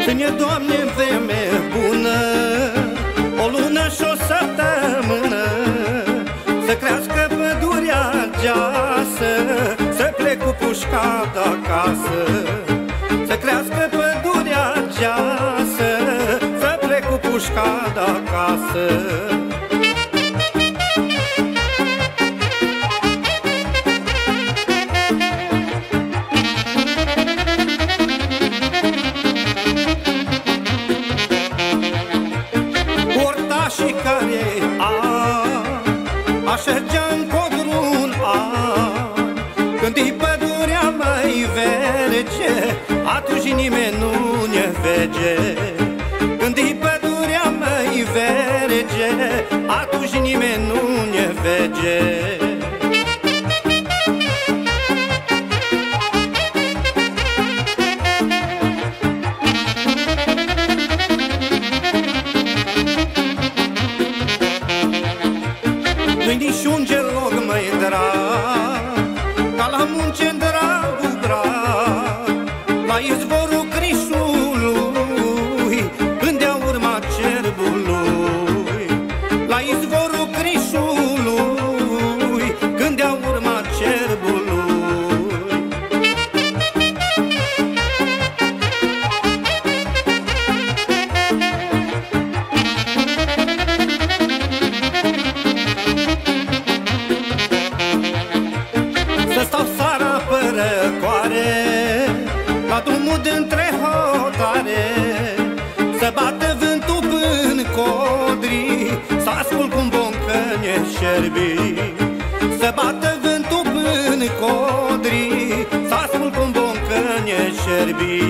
Ține, Doamne, vreme bună, o lună și o săptămână, să crească pădurea geasă, să plec cu pușca de acasă. Să crească pădurea geasă, să plec cu pușca de acasă. Ortașii care așergea în codrun când-i pădurea mai verge, atunci nimeni nu ne vege. Când-i pădurea mai verge, atunci nimeni nu ne vege. Nu-i niciun geloc mai drag ca la munce dragul drag, la izvorul Crișului, când dea urma cerbului. La izvorul Crișului, când dea urma cerbului. Să stau seara pe răcoare la drumul dintre hotare, să bată vântul până codri, să ascult cum boncăne șerbi. Să bată vântul până codri, să ascult cum boncăne șerbi.